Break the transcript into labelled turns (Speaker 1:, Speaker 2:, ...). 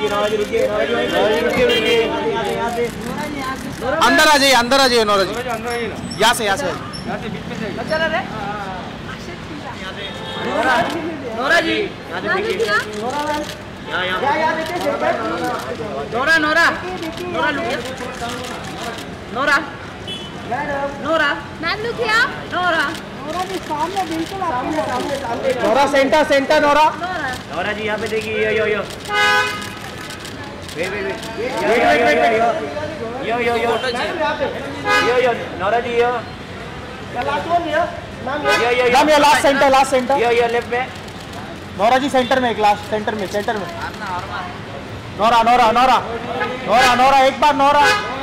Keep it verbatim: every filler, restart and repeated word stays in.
Speaker 1: रुकिए नौरा जी रुकिए नौरा जी रुकिए रुकिए
Speaker 2: अंदर आ जाइए अंदर आ जाइए नौरा जी यहाँ से यहाँ से
Speaker 1: नौरा जी नौरा नौरा नौरा लुकिए Naura Naura
Speaker 3: ma'am look here
Speaker 1: Naura
Speaker 4: Naura ji सामने बिल्कुल सामने सामने सामने
Speaker 2: नौरा सेंटर सेंटर नौरा
Speaker 1: नौरा जी यहाँ पे देखिए yo yo yo wait wait wait yo yo yo yo yo Naura ji yo
Speaker 4: last one here ma'am
Speaker 1: yo yo
Speaker 2: ma'am ये last center last center
Speaker 1: yo yo left में
Speaker 2: नौरा जी सेंटर में एक लास्ट सेंटर में centre में नौरा नौरा नौरा नौरा नौरा एक बार नौरा